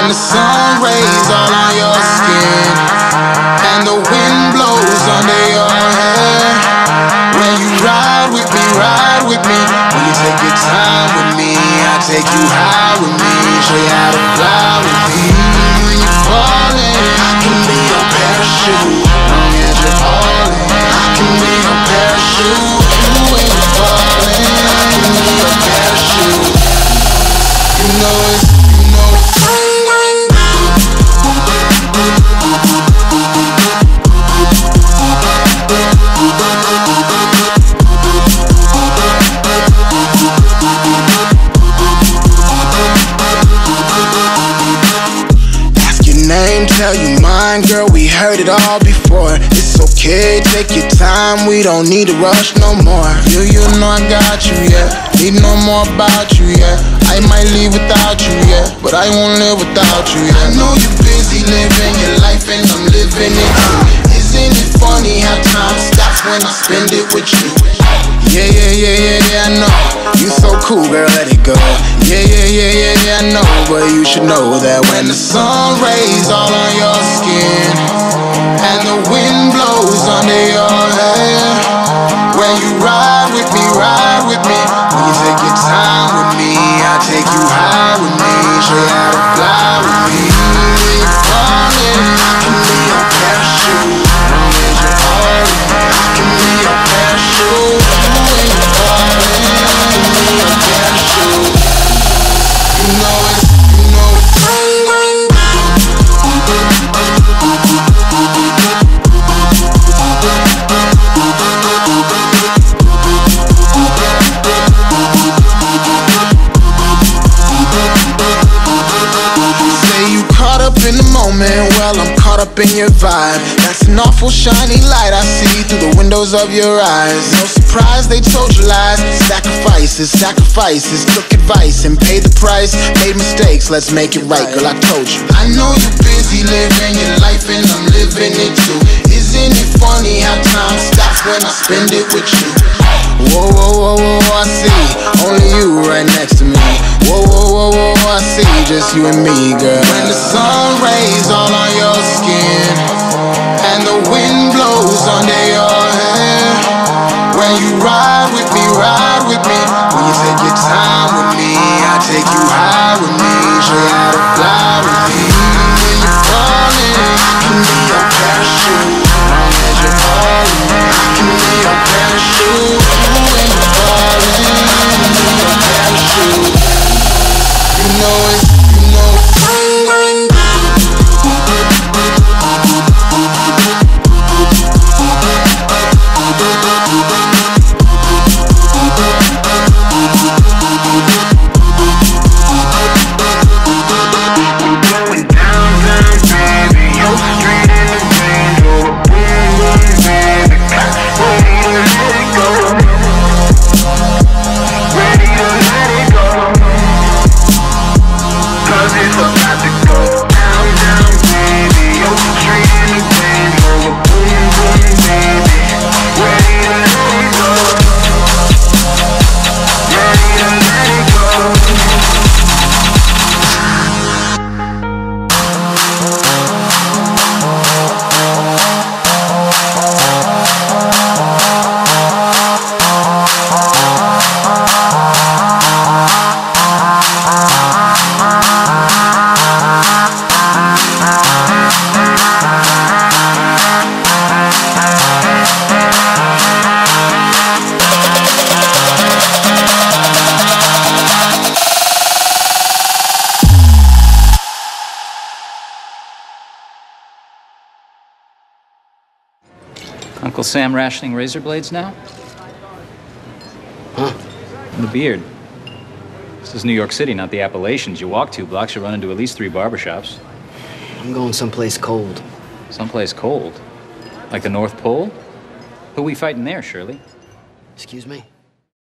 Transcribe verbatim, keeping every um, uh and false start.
the sun rays all on your skin and the wind blows under your hair. When you ride with me, ride with me. When you take your time with me, I take you high with me. Show you how to fly with me. When you're falling, I can be your parachute. Long as you're falling, I can be your parachute. When you're falling, I can be your parachute. You know it's, you know it's. Name, tell you mine, girl, we heard it all before. It's okay, take your time, we don't need to rush no more. You, you know I got you, yeah. Need no more about you, yeah. I might leave without you, yeah, but I won't live without you, yeah. I know you're busy living your life and I'm living it too. Isn't it funny how time stops when I spend it with you? Yeah, yeah, yeah, yeah, yeah, I know. You so cool, girl, let it go. Yeah, yeah, yeah, yeah, yeah, I know. But you should know that when the sun rays all on your skin and the wind blows under your hair, when you ride with me, ride with me. When you take your time with me, I take you high with me. Show you how to fly with me. When you're falling, I can be your parachute. Long as you're falling, I can be your parachute. When you're falling, I can be your parachute. You know it's, you know it's. Say you caught up in the moment, well I'm caught up in your vibe. That's an awful shiny light I see through the windows of your eyes. No surprise they told you lies. Sacrifices, sacrifices, took advice and paid the price. Made mistakes, let's make it right, girl, I told you. I know you're busy living your life and I'm living it too. Isn't it funny how time stops when I spend it with you? Whoa, whoa, whoa, whoa, I see only you right next to me. Whoa, whoa, whoa, whoa, I see just you and me, girl. When the sun rays all on your skin and the wind blows under your hair, when you ride with me, ride with me. When you take your time with me, I take you high with me. Show you how to fly with me. When you're falling, I can be your parachute. Long as you're falling, I can be your parachute. When you're falling, I can be your parachute. You know it's, you know it's. Uncle Sam rationing razor blades now? Huh? And the beard. This is New York City, not the Appalachians. You walk two blocks, you run into at least three barbershops. I'm going someplace cold. Someplace cold? Like the North Pole? Who we fighting there, Shirley? Excuse me?